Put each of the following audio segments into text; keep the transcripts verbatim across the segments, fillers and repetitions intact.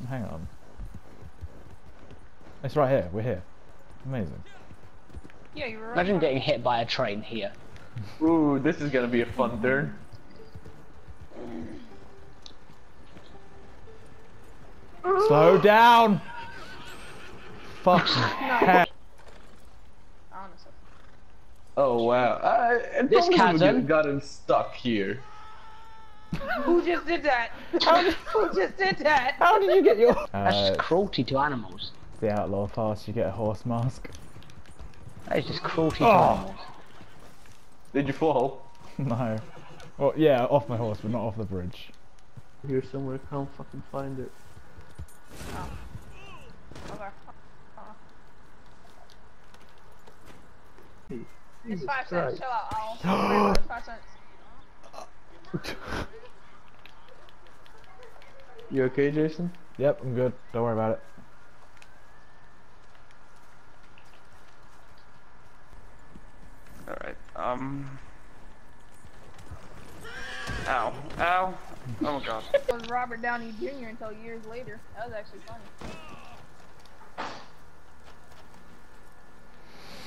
Hang on. It's right here. We're here. Amazing. Yeah, you were right. Imagine getting hit by a train here. Ooh, this is gonna be a fun turn. Slow down! Fucking hell. Honestly. Oh wow. Uh, and This probably chasm- get- gotten stuck here. Who just did that? Who just did that? How did you get your... That's Uh, just cruelty to animals. the outlaw pass, you get a horse mask. That is just cruelty to Oh. animals. Did you fall? No. Well, yeah, off my horse, but not off the bridge. Here somewhere, can't fucking find it. Oh. Okay. Oh. It's five cents, chill out, Owl. It's five cents. You okay, Jason? Yep, I'm good. Don't worry about it. Alright, um... Ow. Ow. Oh my god. It was Robert Downey Junior until years later. That was actually funny.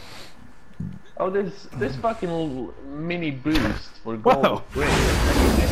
Oh, this this fucking little mini boost for Whoa. gold. Great.